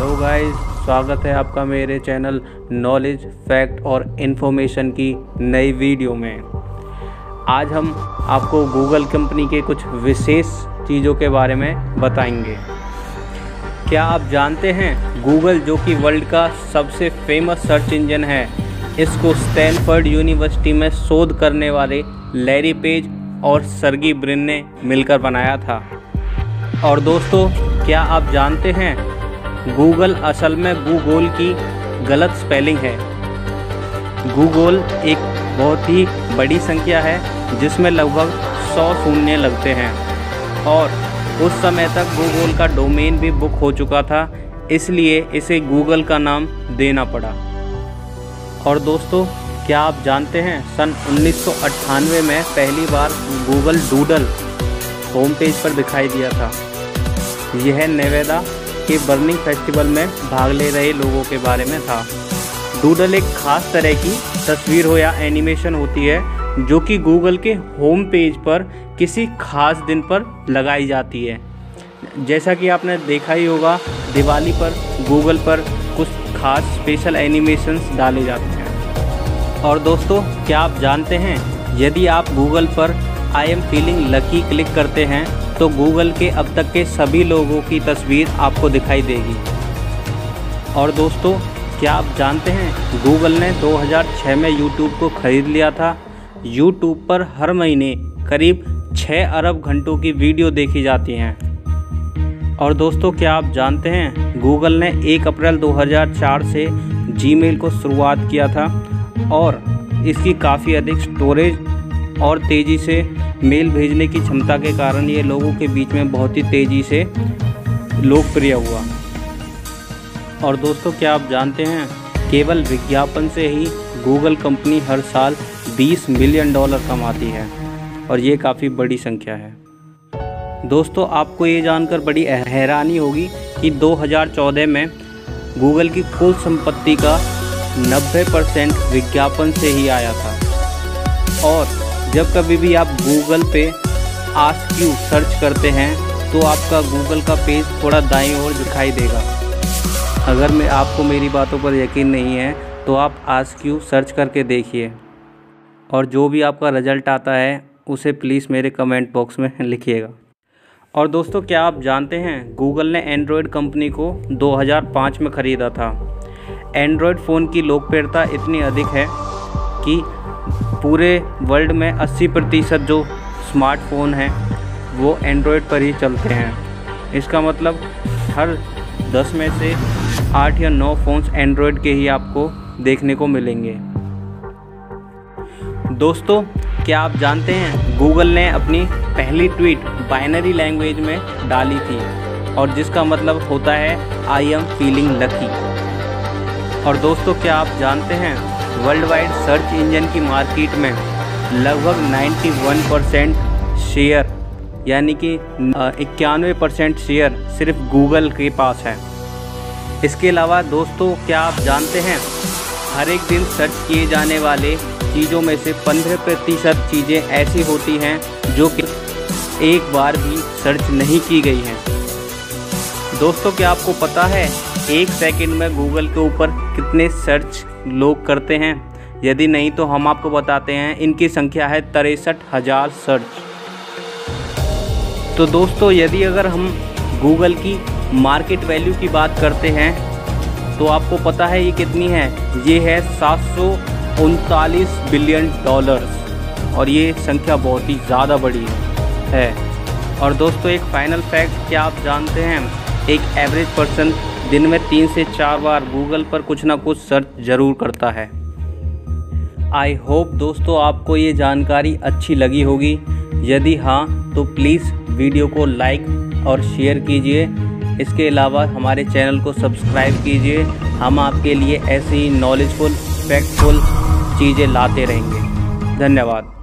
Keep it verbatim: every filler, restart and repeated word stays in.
Hello guys, स्वागत है आपका मेरे चैनल नॉलेज फैक्ट और इन्फॉर्मेशन की नई वीडियो में। आज हम आपको गूगल कंपनी के कुछ विशेष चीज़ों के बारे में बताएंगे। क्या आप जानते हैं गूगल, जो कि वर्ल्ड का सबसे फेमस सर्च इंजन है, इसको स्टैनफोर्ड यूनिवर्सिटी में शोध करने वाले लैरी पेज और सर्गी ब्रिन ने मिलकर बनाया था। और दोस्तों, क्या आप जानते हैं गूगल असल में गूगल की गलत स्पेलिंग है। गूगल एक बहुत ही बड़ी संख्या है जिसमें लगभग सौ शून्य लगते हैं और उस समय तक गूगल का डोमेन भी बुक हो चुका था, इसलिए इसे गूगल का नाम देना पड़ा। और दोस्तों, क्या आप जानते हैं सन उन्नीस सौ अट्ठानवे में पहली बार गूगल डूडल होम पेज पर दिखाई दिया था। यह नेवादा के बर्निंग फेस्टिवल में भाग ले रहे लोगों के बारे में था। डूडल एक खास तरह की तस्वीर हो या एनिमेशन होती है जो कि गूगल के होम पेज पर किसी खास दिन पर लगाई जाती है। जैसा कि आपने देखा ही होगा, दिवाली पर गूगल पर कुछ खास स्पेशल एनिमेशंस डाले जाते हैं। और दोस्तों, क्या आप जानते हैं यदि आप गूगल पर I am feeling lucky click करते हैं तो गूगल के अब तक के सभी लोगों की तस्वीर आपको दिखाई देगी। और दोस्तों, क्या आप जानते हैं गूगल ने दो हज़ार छह में यूट्यूब को खरीद लिया था। यूट्यूब पर हर महीने करीब छह अरब घंटों की वीडियो देखी जाती हैं। और दोस्तों, क्या आप जानते हैं गूगल ने एक अप्रैल दो हज़ार चार से जीमेल को शुरुआत किया था और इसकी काफ़ी अधिक स्टोरेज और तेज़ी से मेल भेजने की क्षमता के कारण ये लोगों के बीच में बहुत ही तेज़ी से लोकप्रिय हुआ। और दोस्तों, क्या आप जानते हैं केवल विज्ञापन से ही गूगल कंपनी हर साल बीस मिलियन डॉलर कमाती है और ये काफ़ी बड़ी संख्या है। दोस्तों, आपको ये जानकर बड़ी हैरानी होगी कि दो हज़ार चौदह में गूगल की कुल संपत्ति का नब्बे परसेंट विज्ञापन से ही आया था। और जब कभी भी आप गूगल पे आस्क यू सर्च करते हैं तो आपका गूगल का पेज थोड़ा दाईं ओर दिखाई देगा। अगर मैं आपको मेरी बातों पर यकीन नहीं है तो आप आस्क यू सर्च करके देखिए और जो भी आपका रिज़ल्ट आता है उसे प्लीज़ मेरे कमेंट बॉक्स में लिखिएगा। और दोस्तों, क्या आप जानते हैं गूगल ने एंड्रॉयड कंपनी को दो हज़ार पाँच में ख़रीदा था। एंड्रॉयड फ़ोन की लोकप्रियता इतनी अधिक है कि पूरे वर्ल्ड में अस्सी प्रतिशत जो स्मार्टफ़ोन हैं वो एंड्रॉयड पर ही चलते हैं। इसका मतलब हर दस में से आठ या नौ फ़ोन्स एंड्रॉयड के ही आपको देखने को मिलेंगे। दोस्तों, क्या आप जानते हैं गूगल ने अपनी पहली ट्वीट बाइनरी लैंग्वेज में डाली थी और जिसका मतलब होता है आई एम फीलिंग लकी। और दोस्तों, क्या आप जानते हैं वर्ल्ड वाइड सर्च इंजन की मार्केट में लगभग इक्यानवे परसेंट शेयर यानी कि इक्यानवे परसेंट शेयर सिर्फ गूगल के पास है। इसके अलावा दोस्तों, क्या आप जानते हैं हर एक दिन सर्च किए जाने वाले चीज़ों में से पंद्रह प्रतिशत चीज़ें ऐसी होती हैं जो कि एक बार भी सर्च नहीं की गई हैं। दोस्तों, क्या आपको पता है एक सेकंड में गूगल के ऊपर कितने सर्च लोग करते हैं? यदि नहीं तो हम आपको बताते हैं, इनकी संख्या है तिरसठ हज़ार सर्च। तो दोस्तों, यदि अगर हम गूगल की मार्केट वैल्यू की बात करते हैं तो आपको पता है ये कितनी है? ये है सात सौ उनतालीस बिलियन डॉलर्स और ये संख्या बहुत ही ज़्यादा बड़ी है। और दोस्तों, एक फाइनल फैक्ट, क्या आप जानते हैं एक एवरेज पर्सन दिन में तीन से चार बार गूगल पर कुछ ना कुछ सर्च ज़रूर करता है। आई होप दोस्तों आपको ये जानकारी अच्छी लगी होगी। यदि हाँ तो प्लीज़ वीडियो को लाइक और शेयर कीजिए। इसके अलावा हमारे चैनल को सब्सक्राइब कीजिए। हम आपके लिए ऐसी ही नॉलेजफुल फैक्टफुल चीज़ें लाते रहेंगे। धन्यवाद।